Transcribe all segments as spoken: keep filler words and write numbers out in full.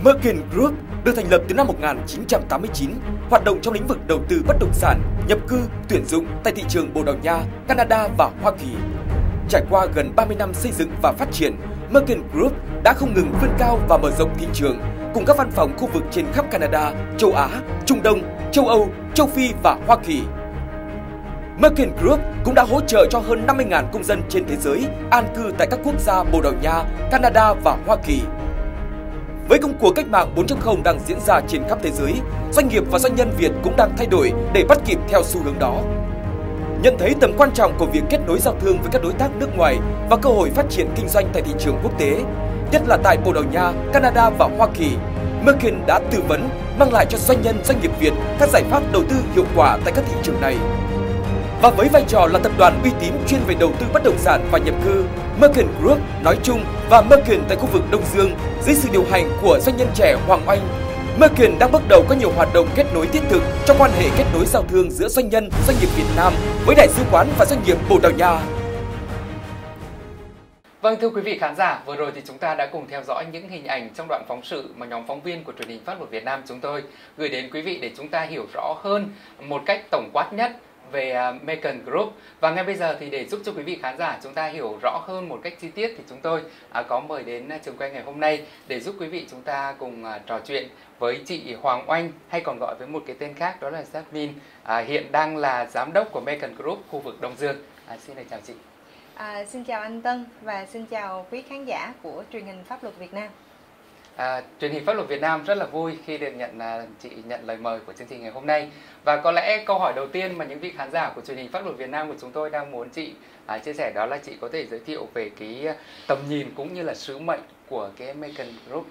Merkin Group được thành lập từ năm một nghìn chín trăm tám mươi chín, hoạt động trong lĩnh vực đầu tư bất động sản, nhập cư, tuyển dụng tại thị trường Bồ Đào Nha, Canada và Hoa Kỳ. Trải qua gần ba mươi năm xây dựng và phát triển, Merkin Group đã không ngừng vươn cao và mở rộng thị trường, cùng các văn phòng khu vực trên khắp Canada, châu Á, Trung Đông, châu Âu, châu Phi và Hoa Kỳ. Merkin Group cũng đã hỗ trợ cho hơn năm mươi nghìn công dân trên thế giới an cư tại các quốc gia Bồ Đào Nha, Canada và Hoa Kỳ. Với công cuộc cách mạng bốn chấm không đang diễn ra trên khắp thế giới, doanh nghiệp và doanh nhân Việt cũng đang thay đổi để bắt kịp theo xu hướng đó. Nhận thấy tầm quan trọng của việc kết nối giao thương với các đối tác nước ngoài và cơ hội phát triển kinh doanh tại thị trường quốc tế, nhất là tại Bồ Đào Nha, Canada và Hoa Kỳ, Merkin đã tư vấn, mang lại cho doanh nhân doanh nghiệp Việt các giải pháp đầu tư hiệu quả tại các thị trường này. Và với vai trò là tập đoàn uy tín chuyên về đầu tư bất động sản và nhập cư, Merkin Group nói chung và Merkin tại khu vực Đông Dương dưới sự điều hành của doanh nhân trẻ Hoàng Oanh, Merkin đang bắt đầu có nhiều hoạt động kết nối thiết thực trong quan hệ kết nối giao thương giữa doanh nhân, doanh nghiệp Việt Nam với Đại sứ quán và doanh nghiệp Bồ Đào Nha. Vâng, thưa quý vị khán giả, vừa rồi thì chúng ta đã cùng theo dõi những hình ảnh trong đoạn phóng sự mà nhóm phóng viên của truyền hình Pháp Luật Việt Nam chúng tôi gửi đến quý vị để chúng ta hiểu rõ hơn một cách tổng quát nhất về uh, Merkin Group. Và ngay bây giờ thì để giúp cho quý vị khán giả chúng ta hiểu rõ hơn một cách chi tiết thì chúng tôi uh, có mời đến uh, trường quay ngày hôm nay để giúp quý vị chúng ta cùng uh, trò chuyện với chị Hoàng Oanh, hay còn gọi với một cái tên khác đó là Jasmine, uh, hiện đang là giám đốc của Merkin Group khu vực Đông Dương. Uh, xin được chào chị. À, xin chào anh Tân và xin chào quý khán giả của truyền hình Pháp Luật Việt Nam. À, truyền hình Pháp Luật Việt Nam rất là vui khi được nhận à, chị nhận lời mời của chương trình ngày hôm nay. Và có lẽ câu hỏi đầu tiên mà những vị khán giả của truyền hình Pháp Luật Việt Nam của chúng tôi đang muốn chị à, chia sẻ đó là chị có thể giới thiệu về cái tầm nhìn cũng như là sứ mệnh của cái Merkin Group.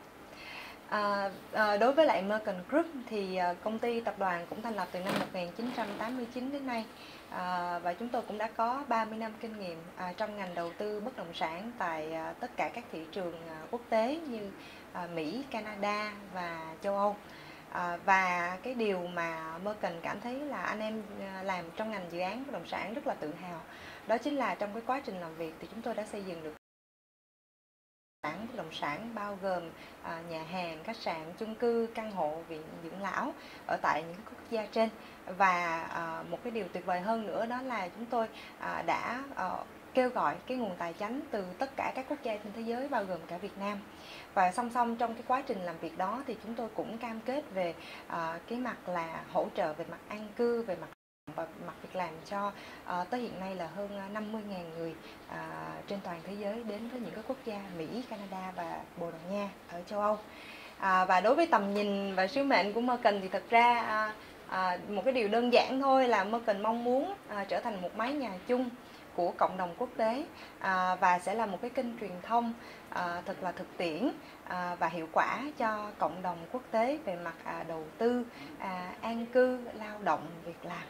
À, à, đối với lại Merkin Group thì à, công ty tập đoàn cũng thành lập từ năm một nghìn chín trăm tám mươi chín đến nay. À, và chúng tôi cũng đã có ba mươi năm kinh nghiệm à, trong ngành đầu tư bất động sản tại à, tất cả các thị trường à, quốc tế như à, Mỹ, Canada và châu Âu. À, và cái điều mà Merkin cảm thấy là anh em làm trong ngành dự án bất động sản rất là tự hào, đó chính là trong cái quá trình làm việc thì chúng tôi đã xây dựng được bất động sản bao gồm à, nhà hàng, khách sạn, chung cư, căn hộ, viện dưỡng lão ở tại những quốc gia trên. Và à, một cái điều tuyệt vời hơn nữa đó là chúng tôi à, đã à, kêu gọi cái nguồn tài chính từ tất cả các quốc gia trên thế giới bao gồm cả Việt Nam. Và song song trong cái quá trình làm việc đó thì chúng tôi cũng cam kết về à, cái mặt là hỗ trợ về mặt an cư, về mặt và mặt việc làm cho uh, tới hiện nay là hơn năm mươi nghìn người uh, trên toàn thế giới đến với những cái quốc gia Mỹ, Canada và Bồ Đào Nha ở châu Âu. Uh, và đối với tầm nhìn và sứ mệnh của Merkin thì thật ra uh, uh, một cái điều đơn giản thôi là Merkin mong muốn uh, trở thành một mái nhà chung của cộng đồng quốc tế à, và sẽ là một cái kênh truyền thông à, thật là thực tiễn à, và hiệu quả cho cộng đồng quốc tế về mặt à, đầu tư, à, an cư, lao động, việc làm.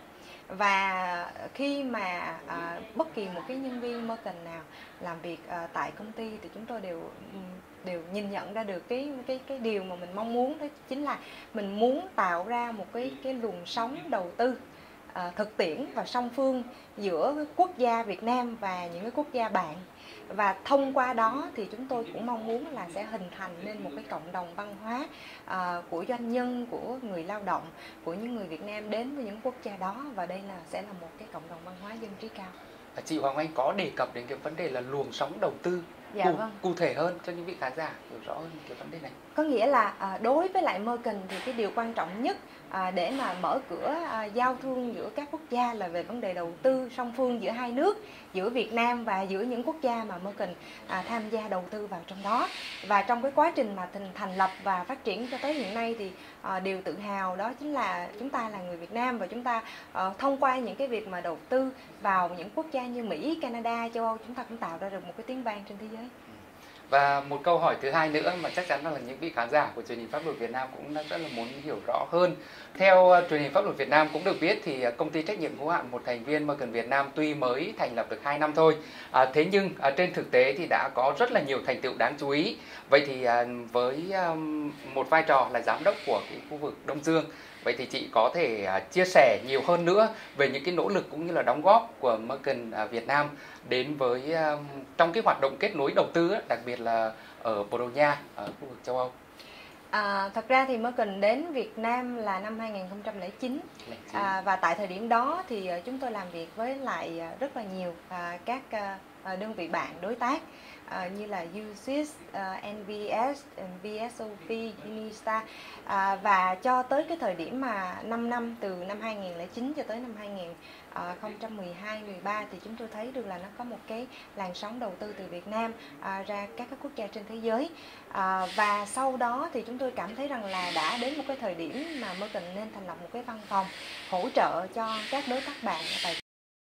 Và khi mà à, bất kỳ một cái nhân viên Merkin nào làm việc à, tại công ty thì chúng tôi đều đều nhìn nhận ra được cái cái cái điều mà mình mong muốn, đó chính là mình muốn tạo ra một cái cái luồng sống đầu tư À, thực tiễn và song phương giữa quốc gia Việt Nam và những cái quốc gia bạn. Và thông qua đó thì chúng tôi cũng mong muốn là sẽ hình thành nên một cái cộng đồng văn hóa à, của doanh nhân, của người lao động, của những người Việt Nam đến với những quốc gia đó. Và đây là sẽ là một cái cộng đồng văn hóa dân trí cao. Chị Hoàng Oanh có đề cập đến cái vấn đề là luồng sóng đầu tư. Dạ, cụ, vâng. cụ thể hơn cho những vị khán giả hiểu rõ hơn cái vấn đề này. Có nghĩa là à, đối với lại Merkin thì cái điều quan trọng nhất à, để mà mở cửa à, giao thương giữa các quốc gia là về vấn đề đầu tư song phương giữa hai nước, giữa Việt Nam và giữa những quốc gia mà Merkin à, tham gia đầu tư vào trong đó. Và trong cái quá trình mà thành, thành lập và phát triển cho tới hiện nay thì à, điều tự hào đó chính là chúng ta là người Việt Nam, và chúng ta à, thông qua những cái việc mà đầu tư vào những quốc gia như Mỹ, Canada, châu Âu, chúng ta cũng tạo ra được một cái tiếng vang trên thế giới. Và một câu hỏi thứ hai nữa mà chắc chắn là những vị khán giả của truyền hình Pháp Luật Việt Nam cũng rất là muốn hiểu rõ hơn. Theo uh, truyền hình Pháp Luật Việt Nam cũng được biết thì uh, công ty trách nhiệm hữu hạn một thành viên Merkin Việt Nam tuy mới thành lập được hai năm thôi, uh, thế nhưng uh, trên thực tế thì đã có rất là nhiều thành tựu đáng chú ý. Vậy thì uh, với um, một vai trò là giám đốc của cái khu vực Đông Dương, vậy thì chị có thể uh, chia sẻ nhiều hơn nữa về những cái nỗ lực cũng như là đóng góp của Merkin uh, Việt Nam đến với uh, trong cái hoạt động kết nối đầu tư, đặc biệt là ở Bồ Đào Nha, ở khu vực châu Âu. À, thật ra thì Merkin đến Việt Nam là năm hai nghìn không trăm lẻ chín, à, và tại thời điểm đó thì chúng tôi làm việc với lại rất là nhiều à, các à, đơn vị bạn đối tác à, như là u xít, à, en vê ét, vê ét o pê, Unistar, à, và cho tới cái thời điểm mà năm năm từ năm hai nghìn không trăm lẻ chín cho tới năm hai nghìn không trăm mười hai mười ba thì chúng tôi thấy được là nó có một cái làn sóng đầu tư từ Việt Nam à, ra các các quốc gia trên thế giới, à, và sau đó thì chúng tôi cảm thấy rằng là đã đến một cái thời điểm mà Merkin nên thành lập một cái văn phòng hỗ trợ cho các đối tác bạn tại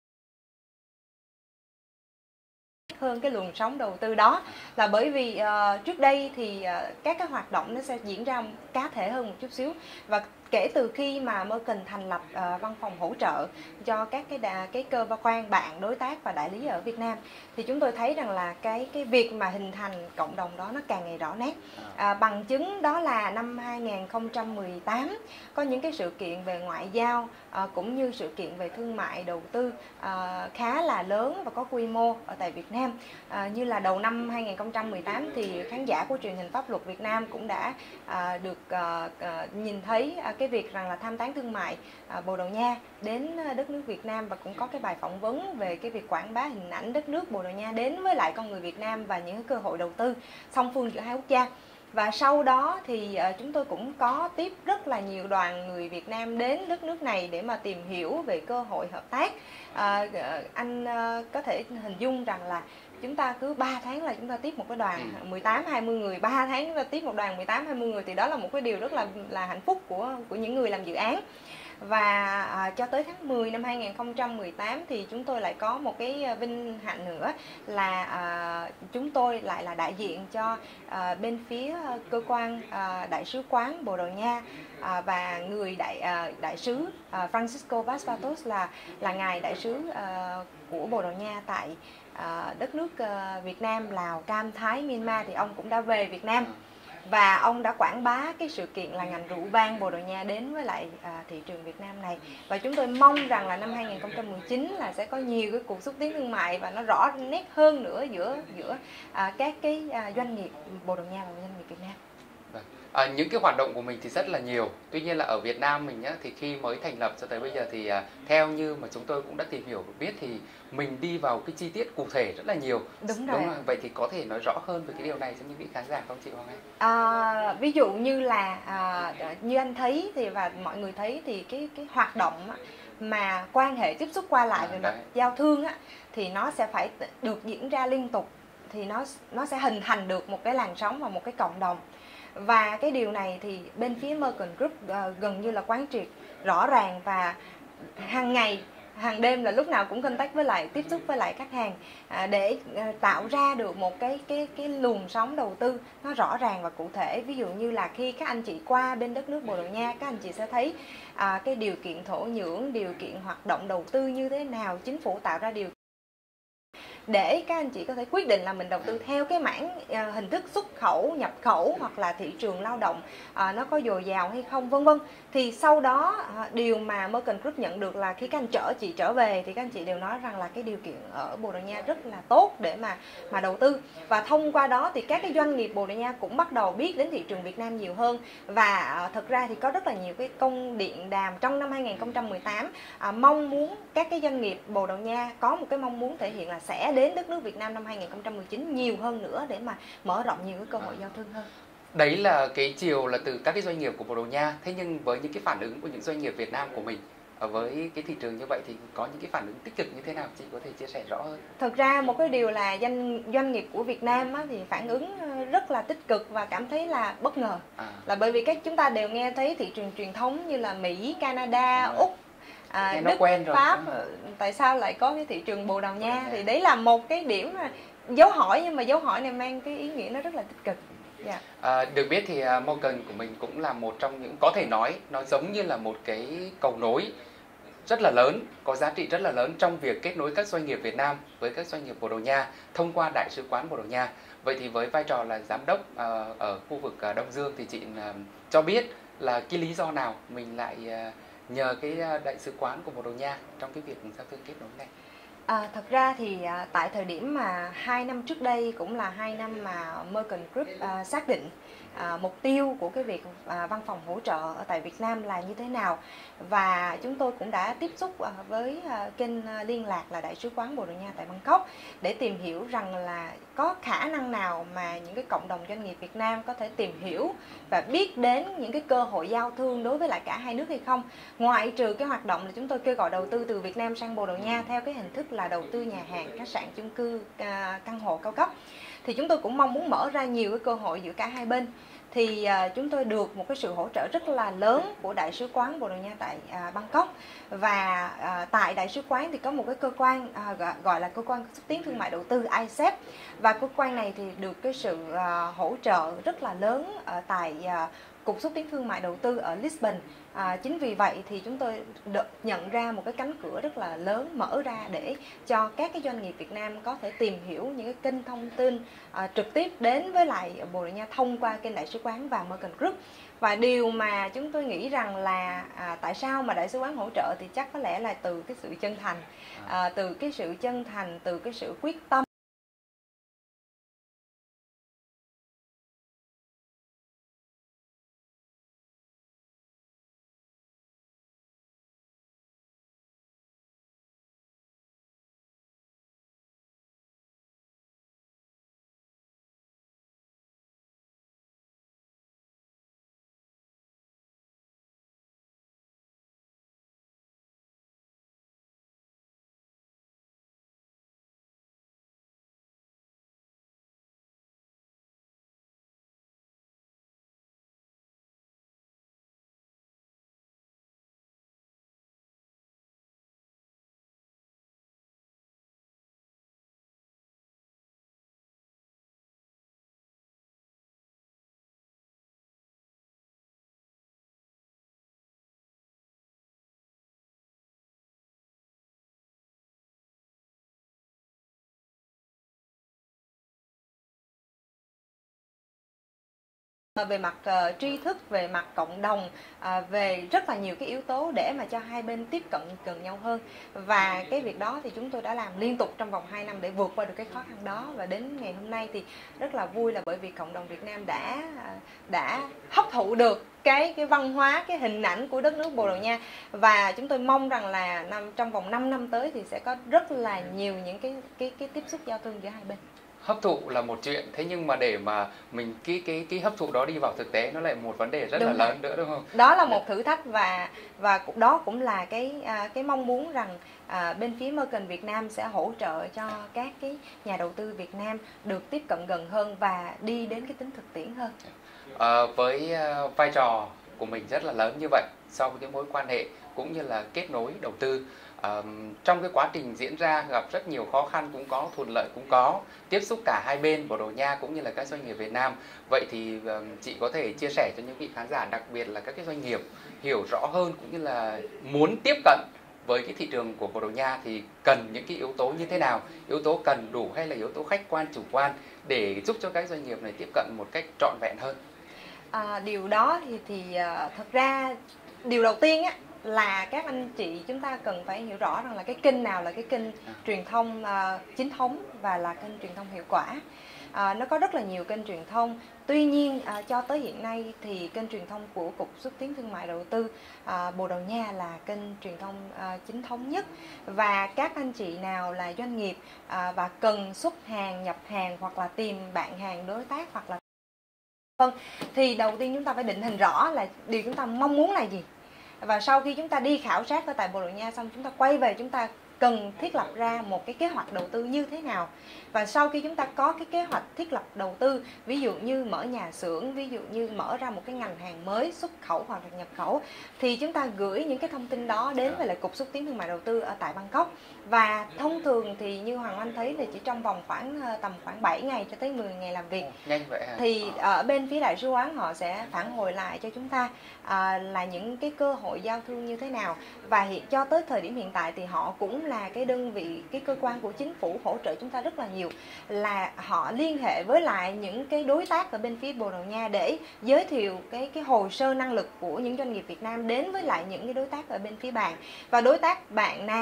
hơn cái luồng sóng đầu tư đó, là bởi vì uh, trước đây thì uh, các cái hoạt động nó sẽ diễn ra cá thể hơn một chút xíu, và kể từ khi mà Merkin thành lập uh, văn phòng hỗ trợ cho các cái đà, cái cơ quan bạn đối tác và đại lý ở Việt Nam, thì chúng tôi thấy rằng là cái cái việc mà hình thành cộng đồng đó nó càng ngày rõ nét. À, bằng chứng đó là năm hai nghìn không trăm mười tám có những cái sự kiện về ngoại giao à, cũng như sự kiện về thương mại đầu tư à, khá là lớn và có quy mô ở tại Việt Nam. À, như là đầu năm hai nghìn không trăm mười tám thì khán giả của truyền hình pháp luật Việt Nam cũng đã à, được à, à, nhìn thấy à, cái việc rằng là tham tán thương mại à, Bồ Đào Nha đến đất nước Việt Nam, và cũng có cái bài phỏng vấn về cái việc quảng bá hình ảnh đất nước Bồ Đào Nha đến với lại con người Việt Nam và những cơ hội đầu tư song phương giữa hai quốc gia. Và sau đó thì uh, chúng tôi cũng có tiếp rất là nhiều đoàn người Việt Nam đến đất nước này để mà tìm hiểu về cơ hội hợp tác. Uh, anh uh, có thể hình dung rằng là chúng ta cứ ba tháng là chúng ta tiếp một cái đoàn mười tám hai mươi người, ba tháng chúng ta tiếp một đoàn mười tám hai mươi người, thì đó là một cái điều rất là là hạnh phúc của của những người làm dự án. Và à, cho tới tháng mười năm hai nghìn không trăm mười tám thì chúng tôi lại có một cái vinh hạnh nữa là à, chúng tôi lại là đại diện cho à, bên phía cơ quan à, đại sứ quán Bồ Đào Nha, à, và người đại à, đại sứ à, Francisco Vaz-Vatos là là ngài đại sứ à, của Bồ Đào Nha tại à, đất nước à, Việt Nam, Lào, Cam, Thái, Myanmar, thì ông cũng đã về Việt Nam. Và ông đã quảng bá cái sự kiện là ngành rượu vang Bồ Đào Nha đến với lại à, thị trường Việt Nam này. Và chúng tôi mong rằng là năm hai nghìn không trăm mười chín là sẽ có nhiều cái cuộc xúc tiến thương mại và nó rõ nét hơn nữa giữa giữa à, các cái à, doanh nghiệp Bồ Đào Nha và doanh nghiệp Việt Nam. À, những cái hoạt động của mình thì rất là nhiều. Tuy nhiên là ở Việt Nam mình nhá, thì khi mới thành lập cho tới bây giờ thì à, theo như mà chúng tôi cũng đã tìm hiểu và biết thì mình đi vào cái chi tiết cụ thể rất là nhiều. Đúng rồi. Đúng rồi. Vậy thì có thể nói rõ hơn về cái điều này cho những vị khán giả không chị Hoàng Anh? À, ví dụ như là à, như anh thấy thì và mọi người thấy thì cái cái hoạt động mà quan hệ tiếp xúc qua lại à, về mặt giao thương á, thì nó sẽ phải được diễn ra liên tục, thì nó nó sẽ hình thành được một cái làn sóng và một cái cộng đồng. Và cái điều này thì bên phía Merkin Group uh, gần như là quán triệt rõ ràng, và hàng ngày hàng đêm là lúc nào cũng contact với lại tiếp xúc với lại khách hàng à, để à, tạo ra được một cái cái cái luồng sóng đầu tư nó rõ ràng và cụ thể. Ví dụ như là khi các anh chị qua bên đất nước Bồ Đào Nha, các anh chị sẽ thấy à, cái điều kiện thổ nhưỡng, điều kiện hoạt động đầu tư như thế nào, chính phủ tạo ra điều để các anh chị có thể quyết định là mình đầu tư theo cái mảng uh, hình thức xuất khẩu, nhập khẩu hoặc là thị trường lao động uh, nó có dồi dào hay không, vân vân. Thì sau đó uh, điều mà Merkin Group nhận được là khi các anh chở chị trở về thì các anh chị đều nói rằng là cái điều kiện ở Bồ Đào Nha rất là tốt để mà mà đầu tư, và thông qua đó thì các cái doanh nghiệp Bồ Đào Nha cũng bắt đầu biết đến thị trường Việt Nam nhiều hơn. Và uh, thật ra thì có rất là nhiều cái công điện đàm trong năm hai nghìn không trăm mười tám uh, mong muốn các cái doanh nghiệp Bồ Đào Nha có một cái mong muốn thể hiện là sẽ đến đất nước Việt Nam năm hai nghìn không trăm mười chín nhiều hơn nữa để mà mở rộng nhiều cái cơ hội giao thương hơn. Đấy là cái chiều là từ các cái doanh nghiệp của Bồ Đào Nha. Thế nhưng với những cái phản ứng của những doanh nghiệp Việt Nam của mình với cái thị trường như vậy thì có những cái phản ứng tích cực như thế nào, chị có thể chia sẻ rõ hơn? Thực ra một cái điều là doanh doanh nghiệp của Việt Nam á, thì phản ứng rất là tích cực và cảm thấy là bất ngờ, à. là bởi vì các chúng ta đều nghe thấy thị trường truyền thống như là Mỹ, Canada, Úc, À, Đức, quen rồi. Pháp, tại sao lại có cái thị trường Bồ Đào Nha? Thì đấy là một cái điểm mà dấu hỏi, nhưng mà dấu hỏi này mang cái ý nghĩa nó rất là tích cực. Yeah. À, được biết thì uh, Merkin của mình cũng là một trong những, có thể nói nó giống như là một cái cầu nối rất là lớn, có giá trị rất là lớn trong việc kết nối các doanh nghiệp Việt Nam với các doanh nghiệp Bồ Đào Nha thông qua Đại sứ quán Bồ Đào Nha. Vậy thì với vai trò là giám đốc uh, ở khu vực uh, Đông Dương thì chị uh, cho biết là cái lý do nào mình lại uh, nhờ cái đại sứ quán của Bồ Đào Nha trong cái việc giao thương kết nối này? À, thật ra thì à, tại thời điểm mà hai năm trước đây cũng là hai năm mà Morgan Group à, xác định à, mục tiêu của cái việc à, văn phòng hỗ trợ ở tại Việt Nam là như thế nào, và chúng tôi cũng đã tiếp xúc à, với à, kênh à, liên lạc là Đại sứ quán Bồ Đào Nha tại Bangkok để tìm hiểu rằng là có khả năng nào mà những cái cộng đồng doanh nghiệp Việt Nam có thể tìm hiểu và biết đến những cái cơ hội giao thương đối với lại cả hai nước hay không. Ngoại trừ cái hoạt động là chúng tôi kêu gọi đầu tư từ Việt Nam sang Bồ Đào Nha theo cái hình thức là đầu tư nhà hàng, khách sạn, chung cư, à, căn hộ cao cấp, thì chúng tôi cũng mong muốn mở ra nhiều cái cơ hội giữa cả hai bên. Thì à, chúng tôi được một cái sự hỗ trợ rất là lớn của Đại sứ quán Bồ Đào Nha tại à, Bangkok, và à, tại Đại sứ quán thì có một cái cơ quan à, gọi là cơ quan xúc tiến thương mại đầu tư I S E P, và cơ quan này thì được cái sự à, hỗ trợ rất là lớn ở tại à, Cục xúc tiến thương mại đầu tư ở Lisbon. À, chính vì vậy thì chúng tôi được nhận ra một cái cánh cửa rất là lớn mở ra để cho các cái doanh nghiệp Việt Nam có thể tìm hiểu những cái kênh thông tin à, trực tiếp đến với lại Bồ Đào Nha thông qua kênh Đại sứ quán và Morgan Group. Và điều mà chúng tôi nghĩ rằng là à, tại sao mà Đại sứ quán hỗ trợ thì chắc có lẽ là từ cái sự chân thành, à, từ cái sự chân thành, từ cái sự quyết tâm. Về mặt uh, tri thức, về mặt cộng đồng, uh, về rất là nhiều cái yếu tố để mà cho hai bên tiếp cận gần nhau hơn. Và cái việc đó thì chúng tôi đã làm liên tục trong vòng hai năm để vượt qua được cái khó khăn đó. Và đến ngày hôm nay thì rất là vui là bởi vì cộng đồng Việt Nam đã đã hấp thụ được cái cái văn hóa, cái hình ảnh của đất nước Bồ Đào Nha, và chúng tôi mong rằng là năm trong vòng năm năm tới thì sẽ có rất là nhiều những cái cái cái tiếp xúc giao thương giữa hai bên. Hấp thụ là một chuyện, thế nhưng mà để mà mình cái cái cái hấp thụ đó đi vào thực tế nó lại một vấn đề rất đúng là rồi. Lớn nữa, đúng không? Đó là một thử thách, và và đó cũng là cái cái mong muốn rằng à, bên phía Morgan Việt Nam sẽ hỗ trợ cho các cái nhà đầu tư Việt Nam được tiếp cận gần hơn và đi đến cái tính thực tiễn hơn. À, với uh, vai trò của mình rất là lớn như vậy, so với cái mối quan hệ cũng như là kết nối đầu tư, Uh, trong cái quá trình diễn ra gặp rất nhiều khó khăn cũng có, thuận lợi cũng có, tiếp xúc cả hai bên Bồ Đào Nha cũng như là các doanh nghiệp Việt Nam. Vậy thì uh, chị có thể chia sẻ cho những vị khán giả, đặc biệt là các cái doanh nghiệp hiểu rõ hơn cũng như là muốn tiếp cận với cái thị trường của Bồ Đào Nha thì cần những cái yếu tố như thế nào, yếu tố cần đủ hay là yếu tố khách quan chủ quan để giúp cho các doanh nghiệp này tiếp cận một cách trọn vẹn hơn? À, điều đó thì thì uh, thật ra điều đầu tiên á là các anh chị chúng ta cần phải hiểu rõ rằng là cái kênh nào là cái kênh truyền thông uh, chính thống và là kênh truyền thông hiệu quả. Uh, nó có rất là nhiều kênh truyền thông, tuy nhiên uh, cho tới hiện nay thì kênh truyền thông của Cục xúc tiến thương mại đầu tư uh, Bồ Đào Nha là kênh truyền thông uh, chính thống nhất. Và các anh chị nào là doanh nghiệp uh, và cần xuất hàng, nhập hàng hoặc là tìm bạn hàng đối tác hoặc là vâng, thì đầu tiên chúng ta phải định hình rõ là điều chúng ta mong muốn là gì. Và sau khi chúng ta đi khảo sát ở tại Bồ Đào Nha xong, chúng ta quay về chúng ta cần thiết lập ra một cái kế hoạch đầu tư như thế nào. Và sau khi chúng ta có cái kế hoạch thiết lập đầu tư, ví dụ như mở nhà xưởng, ví dụ như mở ra một cái ngành hàng mới, xuất khẩu hoặc là nhập khẩu, thì chúng ta gửi những cái thông tin đó đến với lại Cục xúc tiến thương mại đầu tư ở tại Bangkok. Và thông thường thì như Hoàng Anh thấy là chỉ trong vòng khoảng tầm khoảng bảy ngày cho tới mười ngày làm việc. Nhanh vậy hả? Thì ở bên phía đại sứ quán họ sẽ phản hồi lại cho chúng ta à, là những cái cơ hội giao thương như thế nào. Và hiện cho tới thời điểm hiện tại thì họ cũng là cái đơn vị, cái cơ quan của chính phủ hỗ trợ chúng ta rất là nhiều, là họ liên hệ với lại những cái đối tác ở bên phía Bồ Đào Nha để giới thiệu cái cái hồ sơ năng lực của những doanh nghiệp Việt Nam đến với lại những cái đối tác ở bên phía bạn. Và đối tác bạn nào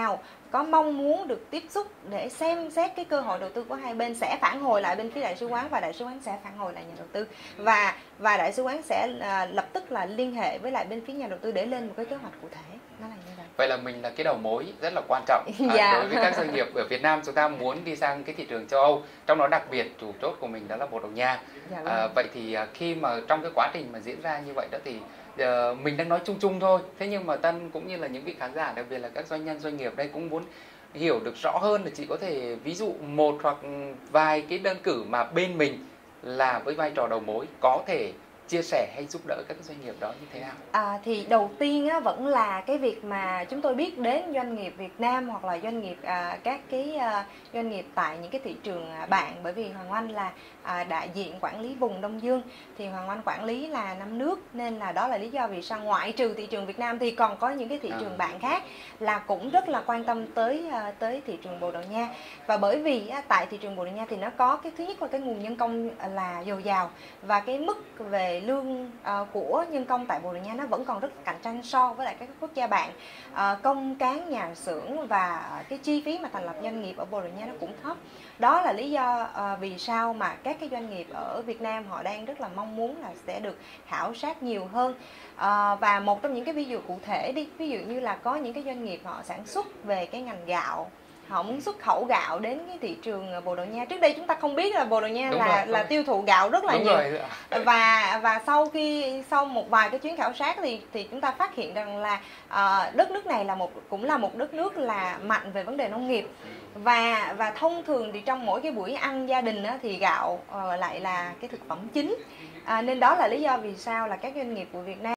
có mong muốn được tiếp xúc để xem xét cái cơ hội đầu tư của hai bên, sẽ phản hồi lại bên phía đại sứ quán và đại sứ quán sẽ phản hồi lại nhà đầu tư, và và đại sứ quán sẽ à, lập tức là liên hệ với lại bên phía nhà đầu tư để lên một cái kế hoạch cụ thể. Nó là như vậy. Vậy là mình là cái đầu mối rất là quan trọng à, dạ. đối với các doanh nghiệp ở Việt Nam chúng ta muốn đi sang cái thị trường châu Âu, trong đó đặc biệt chủ chốt của mình đó là Bồ Đào Nha. Dạ, à, vậy thì khi mà trong cái quá trình mà diễn ra như vậy đó thì uh, mình đang nói chung chung thôi, thế nhưng mà Tân cũng như là những vị khán giả, đặc biệt là các doanh nhân doanh nghiệp đây cũng muốn hiểu được rõ hơn, là chị có thể ví dụ một hoặc vài cái đơn cử mà bên mình là với vai trò đầu mối có thể chia sẻ hay giúp đỡ các doanh nghiệp đó như thế nào? À, thì đầu tiên á, vẫn là cái việc mà chúng tôi biết đến doanh nghiệp Việt Nam hoặc là doanh nghiệp à, các cái à, doanh nghiệp tại những cái thị trường à, bạn, bởi vì Hoàng Oanh là à, đại diện quản lý vùng Đông Dương, thì Hoàng Oanh quản lý là năm nước, nên là đó là lý do vì sao ngoại trừ thị trường Việt Nam thì còn có những cái thị trường bạn khác là cũng rất là quan tâm tới à, tới thị trường Bồ Đào Nha. Và bởi vì á, tại thị trường Bồ Đào Nha thì nó có cái thứ nhất là cái nguồn nhân công là dồi dào, và cái mức về lương uh, của nhân công tại Bồ Đào Nha nó vẫn còn rất cạnh tranh so với lại các quốc gia bạn. Uh, công cán nhà xưởng và cái chi phí mà thành lập doanh nghiệp ở Bồ Đào Nha nó cũng thấp. Đó là lý do uh, vì sao mà các cái doanh nghiệp ở Việt Nam họ đang rất là mong muốn là sẽ được khảo sát nhiều hơn. Uh, và một trong những cái ví dụ cụ thể đi, ví dụ như là có những cái doanh nghiệp họ sản xuất về cái ngành gạo, họ muốn xuất khẩu gạo đến cái thị trường Bồ Đào Nha. Trước đây chúng ta không biết là Bồ Đào Nha đúng là rồi, là rồi. tiêu thụ gạo rất là đúng nhiều. Rồi. Và và sau khi sau một vài cái chuyến khảo sát thì thì chúng ta phát hiện rằng là uh, đất nước này là một cũng là một đất nước là mạnh về vấn đề nông nghiệp. Và và thông thường thì trong mỗi cái buổi ăn gia đình á, thì gạo uh, lại là cái thực phẩm chính. Uh, nên đó là lý do vì sao là các doanh nghiệp của Việt Nam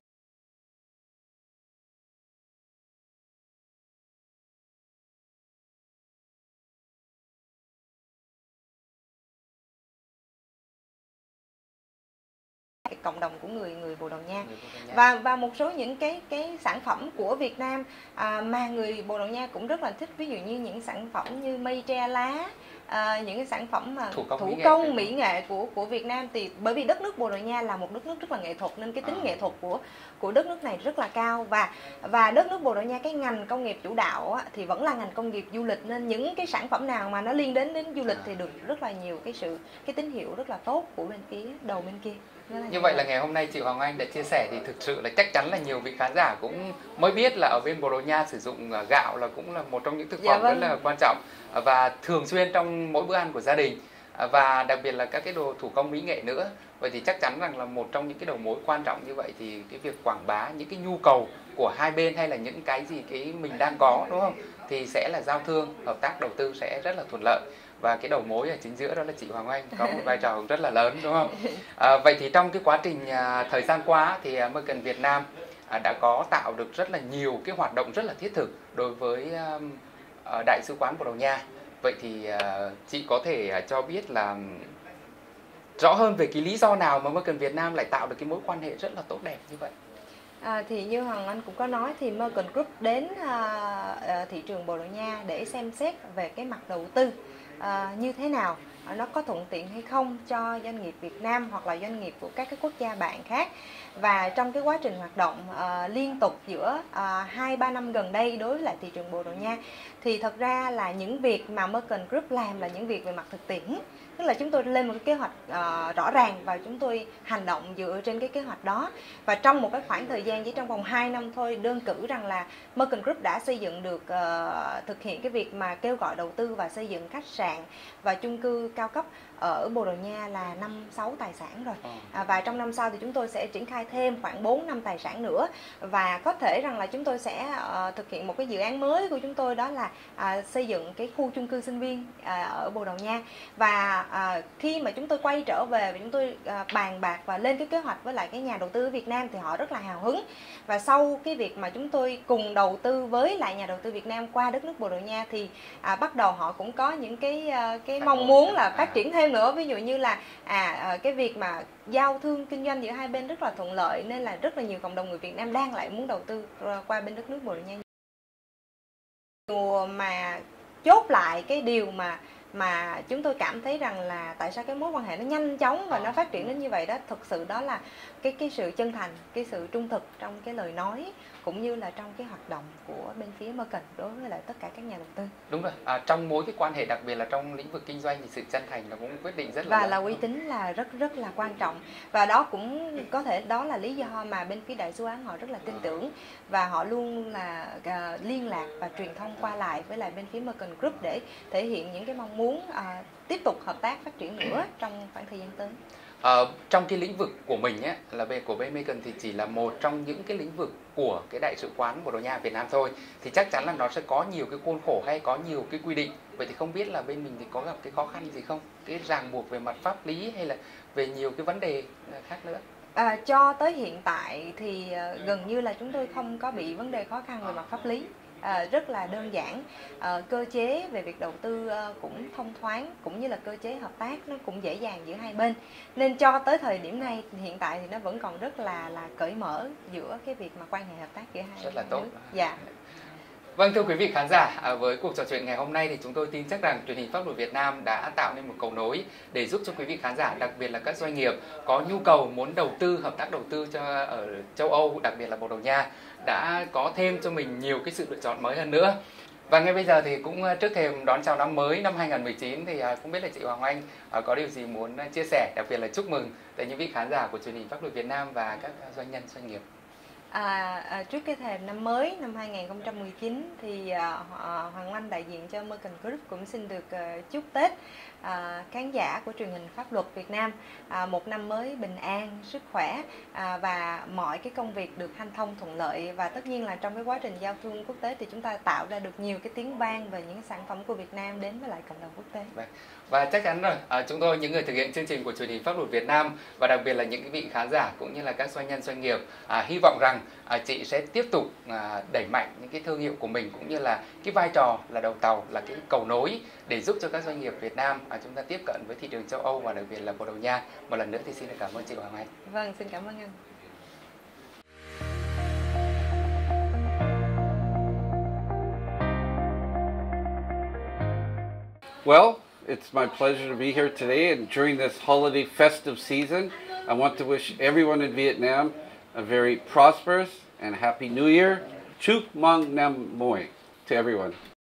cộng đồng của người người Bồ Đào Nha. và và một số những cái cái sản phẩm của Việt Nam à, mà người Bồ Đào Nha cũng rất là thích, ví dụ như những sản phẩm như mây tre lá, à, những cái sản phẩm mà thủ công, thủ mỹ, công nghệ. mỹ nghệ của của Việt Nam, thì bởi vì đất nước Bồ Đào Nha là một đất nước rất là nghệ thuật nên cái tính à. nghệ thuật của của đất nước này rất là cao, và và đất nước Bồ Đào Nha cái ngành công nghiệp chủ đạo á, thì vẫn là ngành công nghiệp du lịch, nên những cái sản phẩm nào mà nó liên đến đến du lịch thì được rất là nhiều cái sự cái tín hiệu rất là tốt của bên phía đầu bên kia. Như vậy là ngày hôm nay chị Hoàng Anh đã chia sẻ thì thực sự là chắc chắn là nhiều vị khán giả cũng mới biết là ở bên Bồ Đào Nha sử dụng gạo là cũng là một trong những thực phẩm dạ vâng. rất là quan trọng và thường xuyên trong mỗi bữa ăn của gia đình, và đặc biệt là các cái đồ thủ công mỹ nghệ nữa. Vậy thì chắc chắn rằng là một trong những cái đầu mối quan trọng như vậy thì cái việc quảng bá những cái nhu cầu của hai bên hay là những cái gì cái mình đang có, đúng không, thì sẽ là giao thương, hợp tác đầu tư sẽ rất là thuận lợi. Và cái đầu mối ở chính giữa đó là chị Hoàng Anh có một vai trò rất là lớn, đúng không? À, vậy thì trong cái quá trình à, thời gian qua thì à, Mercant Việt Nam à, đã có tạo được rất là nhiều cái hoạt động rất là thiết thực đối với à, Đại sứ quán Bồ Đào Nha. Vậy thì à, chị có thể à, cho biết là rõ hơn về cái lý do nào mà Mercant Việt Nam lại tạo được cái mối quan hệ rất là tốt đẹp như vậy? À, thì như Hoàng Anh cũng có nói thì Mercant Group đến à, thị trường Bồ Đào Nha để xem xét về cái mặt đầu tư à, như thế nào, nó có thuận tiện hay không cho doanh nghiệp Việt Nam hoặc là doanh nghiệp của các cái quốc gia bạn khác. Và trong cái quá trình hoạt động à, liên tục giữa hai ba năm gần đây đối với lại thị trường Bồ Đào Nha, thì thật ra là những việc mà Mercant Group làm là những việc về mặt thực tiễn. Tức là chúng tôi lên một cái kế hoạch uh, rõ ràng và chúng tôi hành động dựa trên cái kế hoạch đó. Và trong một cái khoảng thời gian chỉ trong vòng hai năm thôi, đơn cử rằng là Mercant Group đã xây dựng được uh, thực hiện cái việc mà kêu gọi đầu tư và xây dựng khách sạn và chung cư cao cấp ở Bồ Đào Nha là năm sáu tài sản rồi. À, và trong năm sau thì chúng tôi sẽ triển khai thêm khoảng bốn năm tài sản nữa, và có thể rằng là chúng tôi sẽ uh, thực hiện một cái dự án mới của chúng tôi, đó là uh, xây dựng cái khu chung cư sinh viên uh, ở Bồ Đào Nha. Và À, khi mà chúng tôi quay trở về và chúng tôi à, bàn bạc và lên cái kế hoạch với lại cái nhà đầu tư ở Việt Nam thì họ rất là hào hứng. Và sau cái việc mà chúng tôi cùng đầu tư với lại nhà đầu tư Việt Nam qua đất nước Bồ Đào Nha thì à, bắt đầu họ cũng có những cái à, cái mong muốn là phát triển thêm nữa. Ví dụ như là à, cái việc mà giao thương kinh doanh giữa hai bên rất là thuận lợi, nên là rất là nhiều cộng đồng người Việt Nam đang lại muốn đầu tư qua bên đất nước Bồ Đào Nha. Mà chốt lại cái điều mà mà chúng tôi cảm thấy rằng là tại sao cái mối quan hệ nó nhanh chóng và nó phát triển đến như vậy đó, thực sự đó là cái cái sự chân thành, cái sự trung thực trong cái lời nói cũng như là trong cái hoạt động của bên phía Mercon đối với lại tất cả các nhà đầu tư. Đúng rồi, à, trong mối cái quan hệ, đặc biệt là trong lĩnh vực kinh doanh thì sự chân thành là cũng quyết định rất là và lớn. là uy tín là rất rất là quan trọng, và đó cũng có thể đó là lý do mà bên phía đại sứ quán họ rất là tin tưởng và họ luôn là uh, liên lạc và truyền thông qua lại với lại bên phía Mercon Group để thể hiện những cái mong muốn uh, tiếp tục hợp tác phát triển nữa trong khoảng thời gian tới. Ờ, trong cái lĩnh vực của mình ấy, là về của bên Mercon thì chỉ là một trong những cái lĩnh vực của cái đại sứ quán Bồ Đào Nha Việt Nam thôi, thì chắc chắn là nó sẽ có nhiều cái khuôn khổ hay có nhiều cái quy định. Vậy thì không biết là bên mình thì có gặp cái khó khăn gì không, cái ràng buộc về mặt pháp lý hay là về nhiều cái vấn đề khác nữa? À, cho tới hiện tại thì uh, gần như là chúng tôi không có bị vấn đề khó khăn về mặt pháp lý. À, rất là đơn giản, à, cơ chế về việc đầu tư à, cũng thông thoáng, cũng như là cơ chế hợp tác nó cũng dễ dàng giữa hai bên, nên cho tới thời điểm này hiện tại thì nó vẫn còn rất là là cởi mở giữa cái việc mà quan hệ hợp tác giữa hai rất là tốt. Dạ. Vâng, thưa quý vị khán giả, với cuộc trò chuyện ngày hôm nay thì chúng tôi tin chắc rằng truyền hình Pháp luật Việt Nam đã tạo nên một cầu nối để giúp cho quý vị khán giả, đặc biệt là các doanh nghiệp có nhu cầu muốn đầu tư, hợp tác đầu tư cho ở châu Âu, đặc biệt là Bồ Đào Nha, đã có thêm cho mình nhiều cái sự lựa chọn mới hơn nữa. Và ngay bây giờ thì cũng trước thềm đón chào năm mới năm hai không một chín thì không biết là chị Hoàng Anh có điều gì muốn chia sẻ, đặc biệt là chúc mừng tới những vị khán giả của truyền hình Pháp luật Việt Nam và các doanh nhân doanh nghiệp. À, à, trước cái thềm năm mới năm hai không một chín thì à, Hoàng Anh đại diện cho Mercon Group cũng xin được à, chúc Tết à, khán giả của truyền hình Pháp luật Việt Nam à, một năm mới bình an, sức khỏe à, và mọi cái công việc được hanh thông thuận lợi, và tất nhiên là trong cái quá trình giao thương quốc tế thì chúng ta tạo ra được nhiều cái tiếng vang về những sản phẩm của Việt Nam đến với lại cộng đồng quốc tế. Và chắc chắn rồi, à, chúng tôi những người thực hiện chương trình của truyền hình Pháp luật Việt Nam và đặc biệt là những cái vị khán giả cũng như là các doanh nhân doanh nghiệp à, hy vọng rằng à, chị sẽ tiếp tục à, đẩy mạnh những cái thương hiệu của mình, cũng như là cái vai trò là đầu tàu, là cái cầu nối để giúp cho các doanh nghiệp Việt Nam à, chúng ta tiếp cận với thị trường châu Âu và đặc biệt là Bồ Đào Nha. Một lần nữa thì xin cảm ơn chị Hoàng Anh. Vâng, xin cảm ơn anh. Well, it's my pleasure to be here today, and during this holiday festive season, I want to wish everyone in Vietnam a very prosperous and happy New Year. Chúc mừng năm mới to everyone.